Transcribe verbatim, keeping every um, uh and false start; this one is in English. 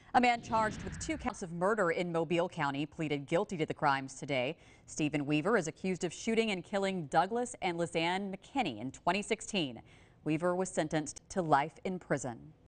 A man charged with two counts of murder in Mobile County pleaded guilty to the crimes today. Stephen Weaver is accused of shooting and killing Douglas and Lizanne McKinney in twenty sixteen. Weaver was sentenced to life in prison.